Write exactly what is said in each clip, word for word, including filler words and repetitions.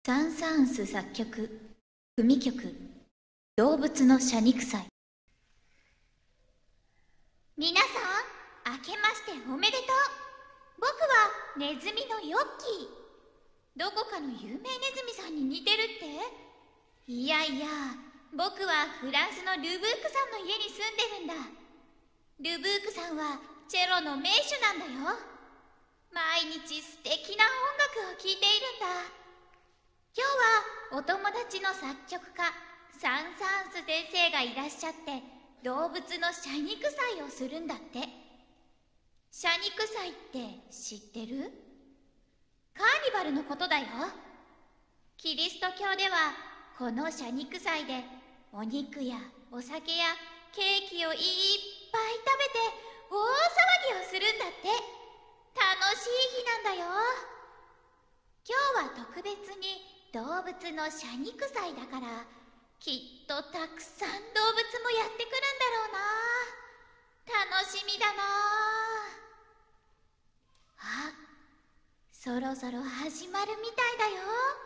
サン・サーンス作曲、組曲、動物の謝肉祭。皆さん、明けましておめでとう。僕はネズミのヨッキー。どこかの有名ネズミさんに似てるって？いやいや、僕はフランスのルブークさんの家に住んでるんだ。ルブークさんはチェロの名手なんだよ。毎日素敵な音楽を聴いているんだ。今日はお友達の作曲家サン・サーンス先生がいらっしゃって動物の謝肉祭をするんだって。謝肉祭って知ってる？カーニバルのことだよ。キリスト教ではこの謝肉祭でお肉やお酒やケーキをいっぱい食べて大騒ぎをするんだって。楽しい日なんだよ。今日は特別に動物の謝肉祭だからきっとたくさん動物もやってくるんだろうな。楽しみだな。あ、そろそろ始まるみたいだよ。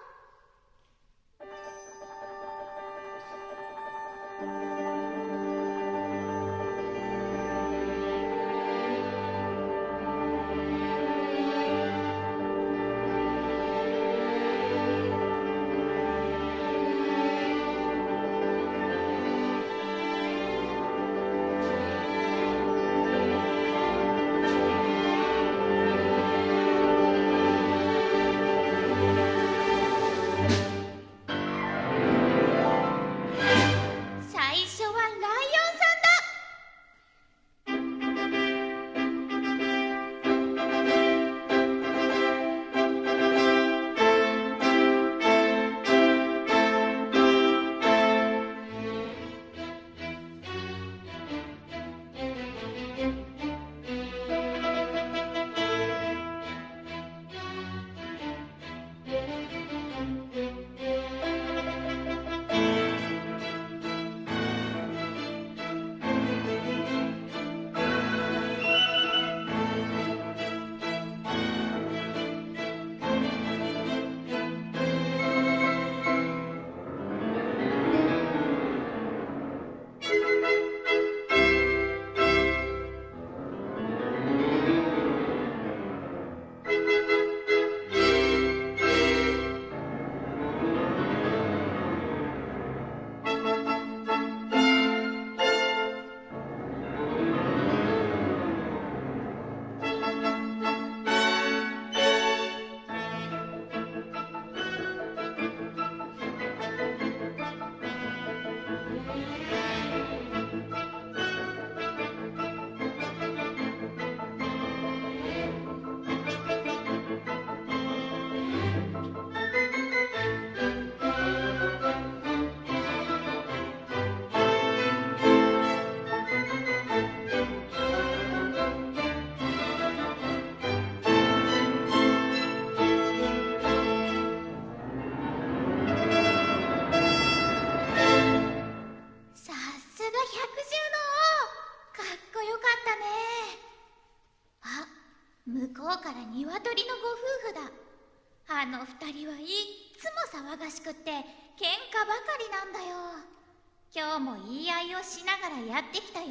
向こうから鶏のご夫婦だ。あの二人はいっつも騒がしくって喧嘩ばかりなんだよ。今日も言い合いをしながらやってきたよ。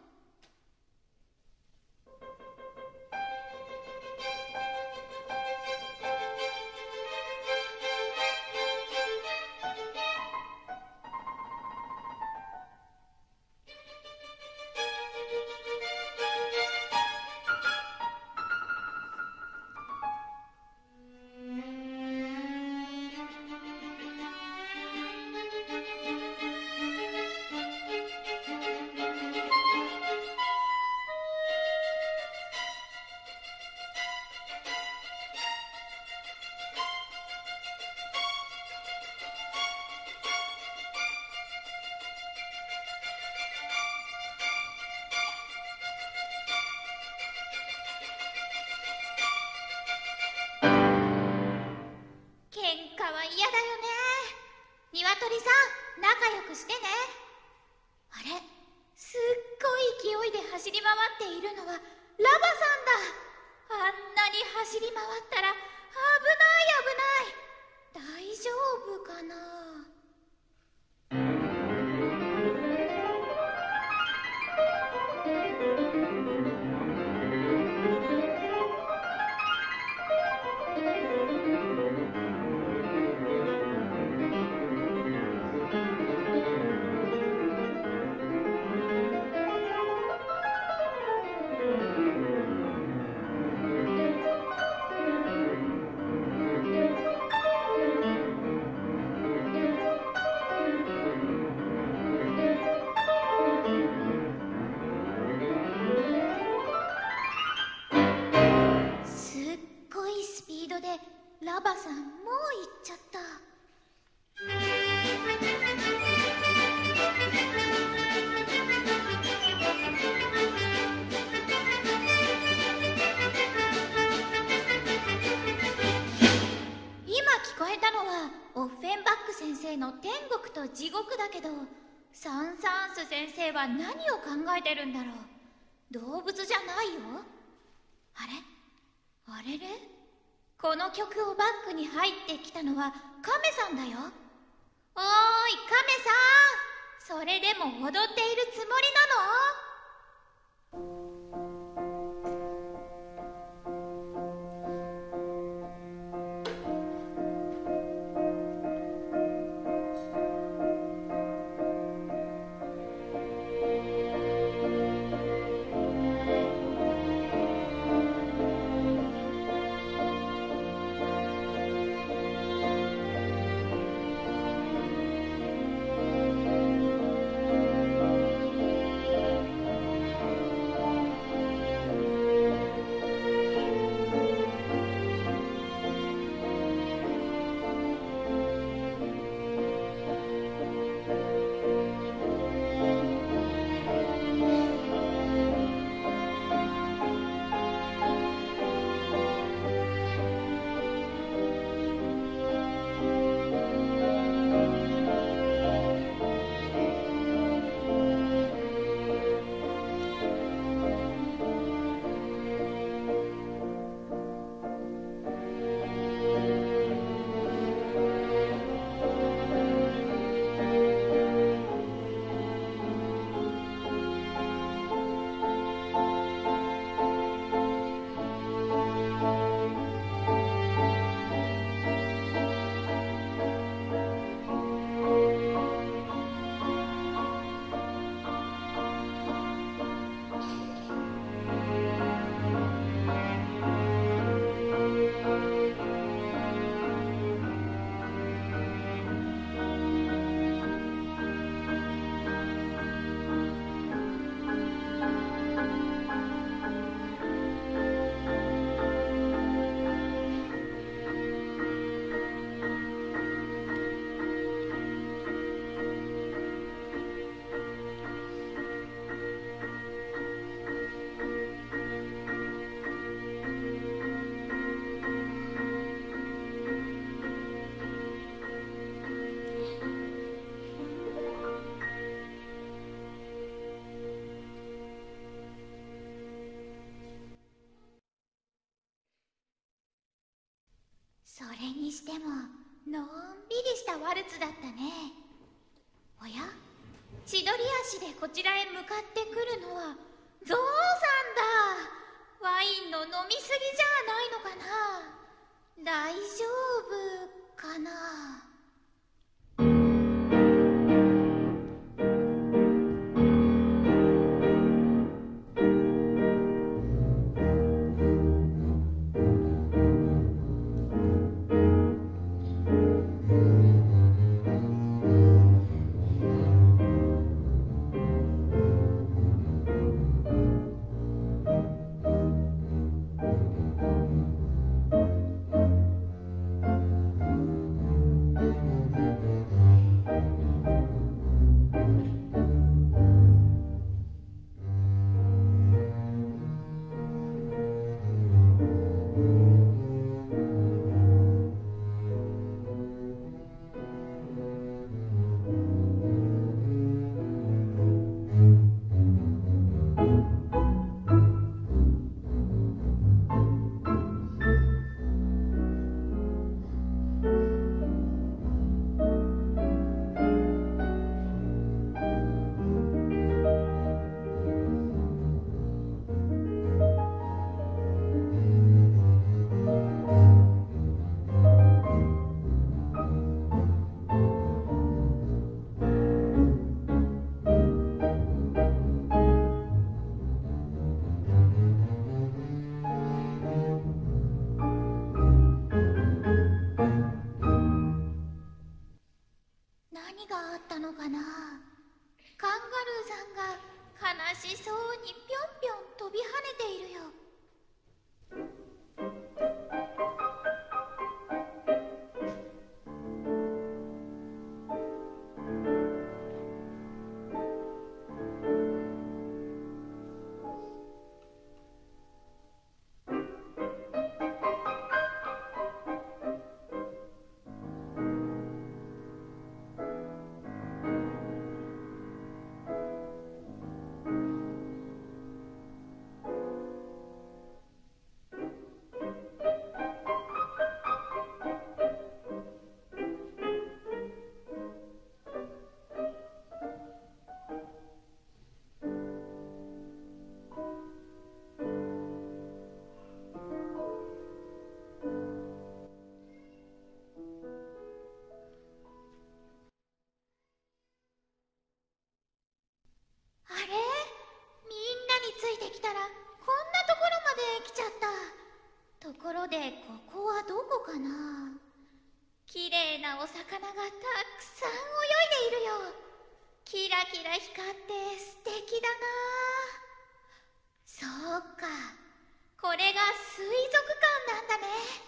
鶏さん、仲良くしてね。あれ、すっごい勢いで走り回っているのはラバさんだ。あんなに走り回ったら危ない危ない。大丈かな。ラバさん、もう行っちゃった。今聞こえたのはオッフェンバック先生の天国と地獄だけど、サン・サーンス先生は何を考えてるんだろう。動物じゃないよ。あれあれれ、この曲をバックに入ってきたのはカメさんだよ。おーいカメさん、それでも踊っているつもりなの？それにしてものんびりしたワルツだったね。おや、千鳥足でこちらへ向かってくるのはゾウさんだ。ワインの飲みすぎじゃないのかな。大丈夫かな。 あったのかな。カンガルーさんが悲しそうにぴょんぴょん飛び跳ねているよ。あれ、みんなについてきたらこんなところまで来ちゃった。ところでここはどこかな。きれいなお魚がたくさん泳いでいるよ。キラキラ光って素敵だな。そうか、これが水族館なんだね。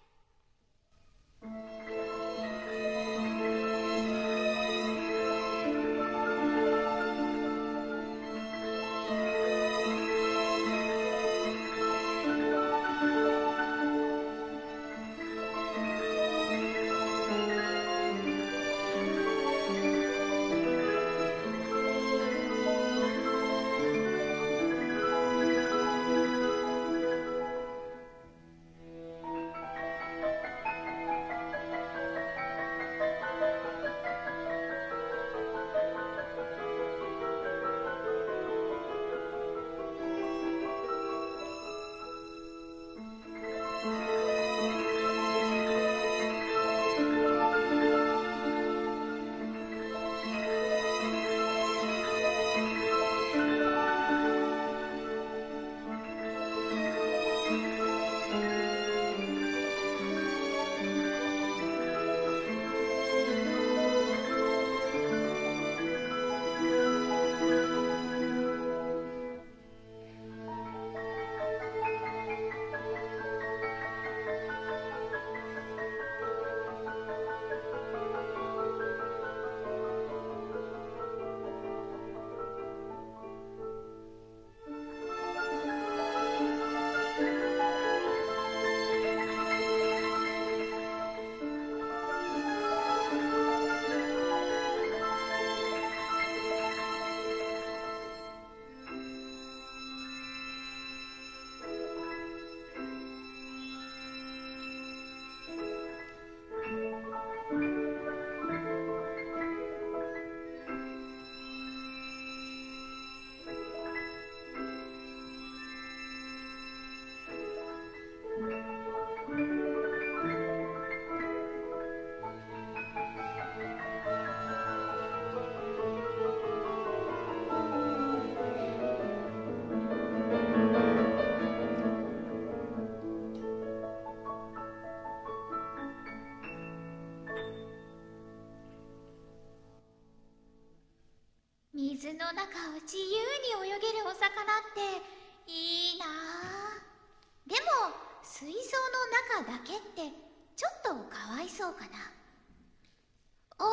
水の中を自由に泳げるお魚っていいなあ。でも水槽の中だけってちょっとかわいそうかな。おーい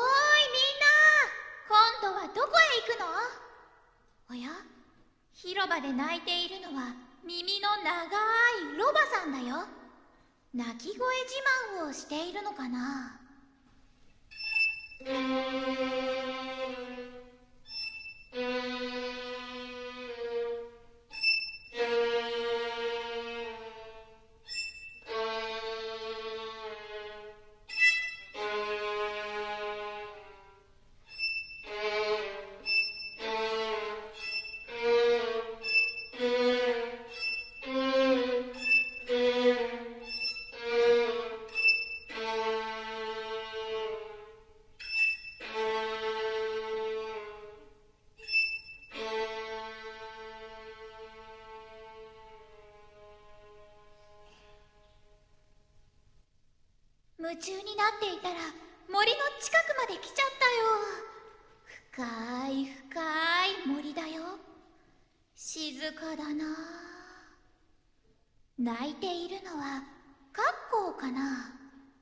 みんな、今度はどこへ行くの？おや、広場で鳴いているのは耳の長いロバさんだよ。鳴き声自慢をしているのかな。夢中になっていたら森の近くまで来ちゃったよ。 深い深い森だよ。静かだな。鳴いているのはカッコウかな。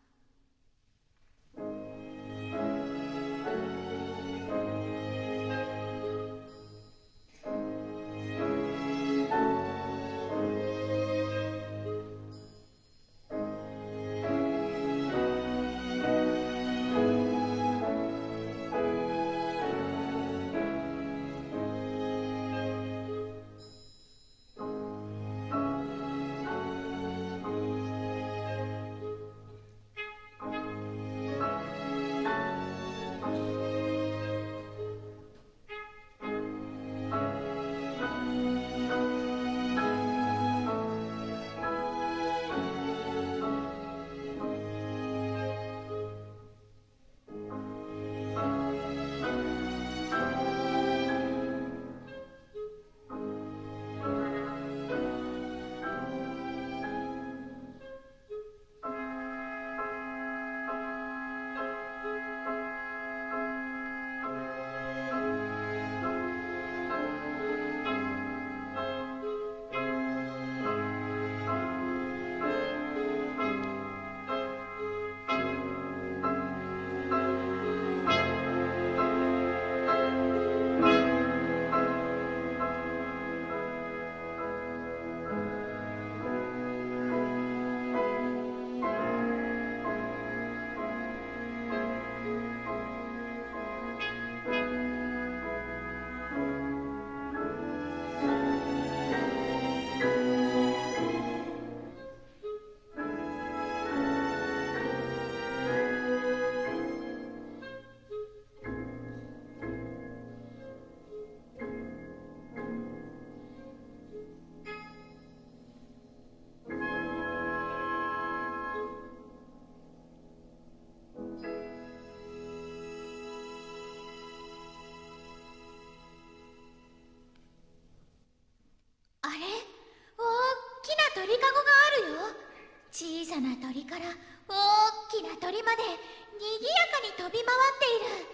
鳥かごがあるよ。小さな鳥から大きな鳥までにぎやかに飛び回っている。うわー、目が回り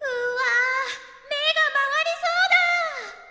そうだ。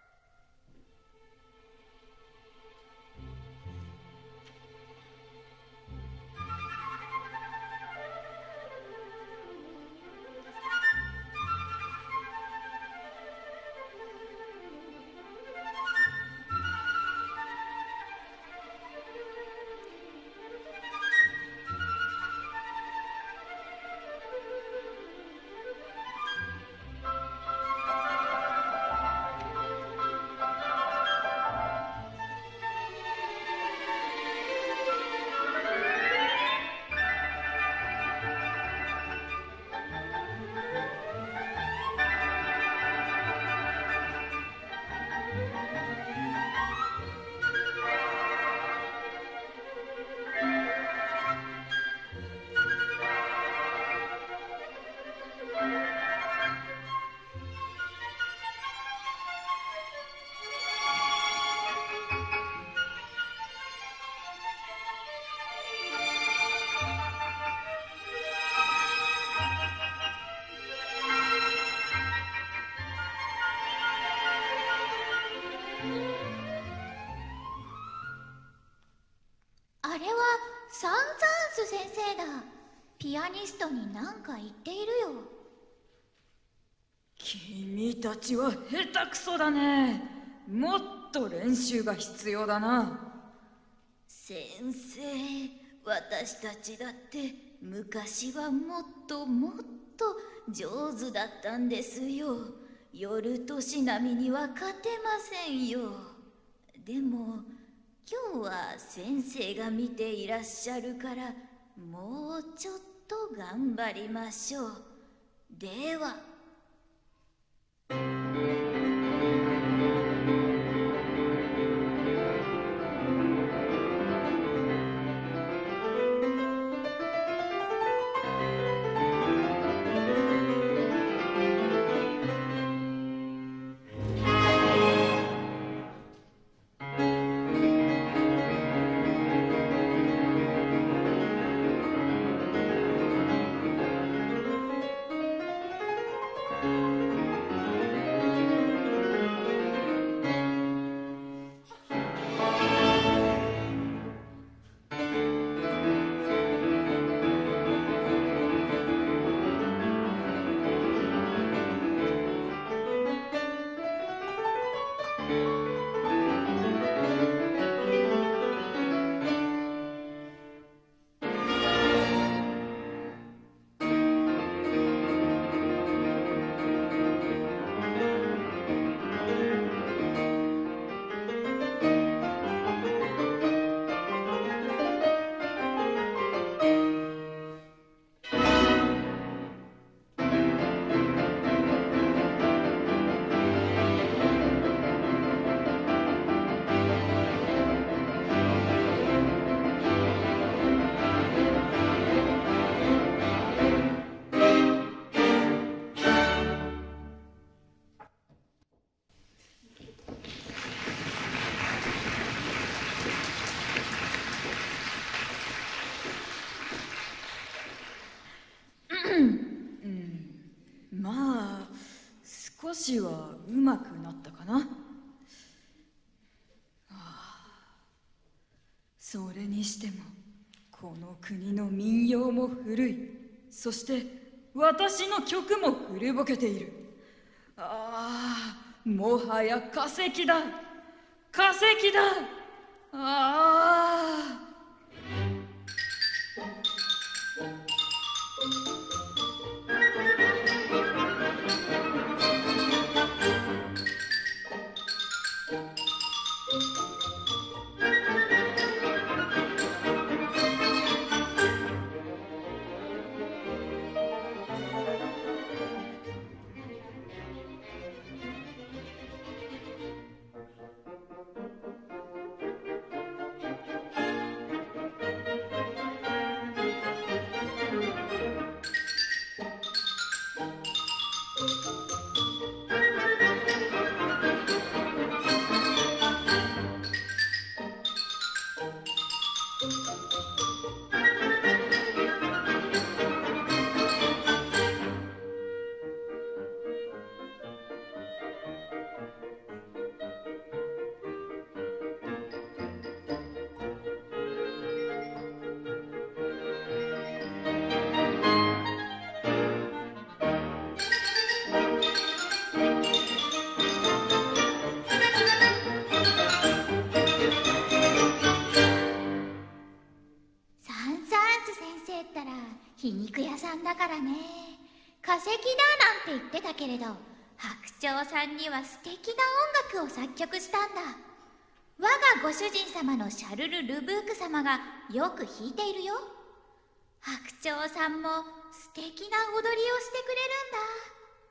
あれはサンザーンス先生だ。ピアニストに何か言っているよ。 君たちは下手くそだね。もっと練習が必要だな。 先生、私たちだって昔はもっともっと上手だったんですよ。夜年並みには勝てませんよ。でも今日は先生が見ていらっしゃるからもうちょっと頑張りましょう。では。 うん、まあ少しはうまくなったかな。ああ、それにしてもこの国の民謡も古い。そして私の曲も古ぼけている。ああ、もはや化石だ、化石だ。ああ。 皮肉屋さんだからね。化石だなんて言ってたけれど、白鳥さんには素敵な音楽を作曲したんだ。我がご主人様のシャルル・ルブーク様がよく弾いているよ。白鳥さんも素敵な踊りをしてくれるんだ。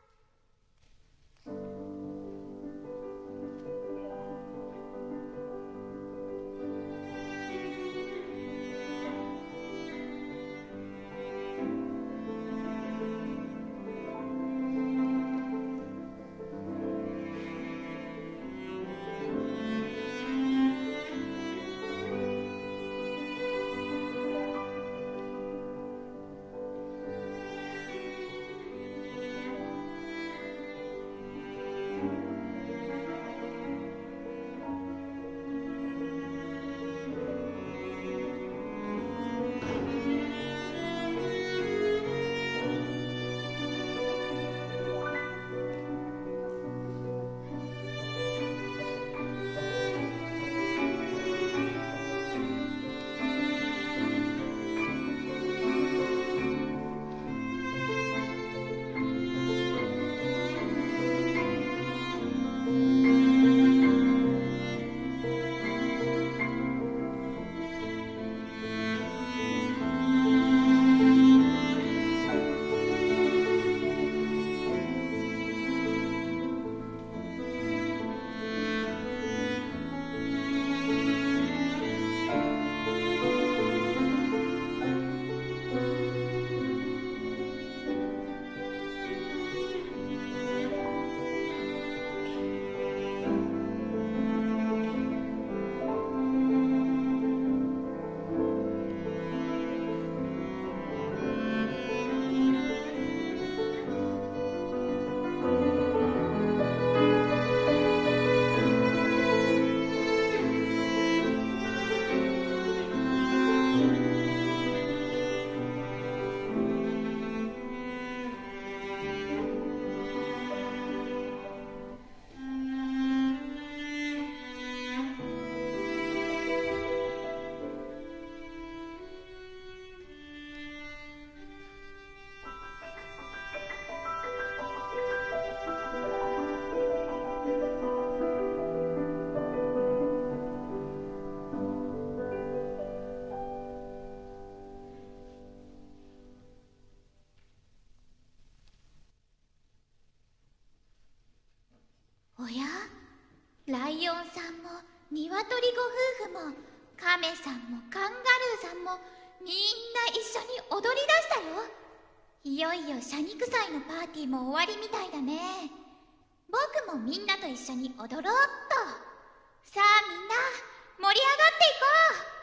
おや、ライオンさんもニワトリご夫婦もカメさんもカンガルーさんもみんな一緒に踊り出したよ。いよいよ謝肉祭のパーティーも終わりみたいだね。僕もみんなと一緒に踊ろうっと。さあみんな盛り上がっていこう。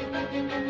う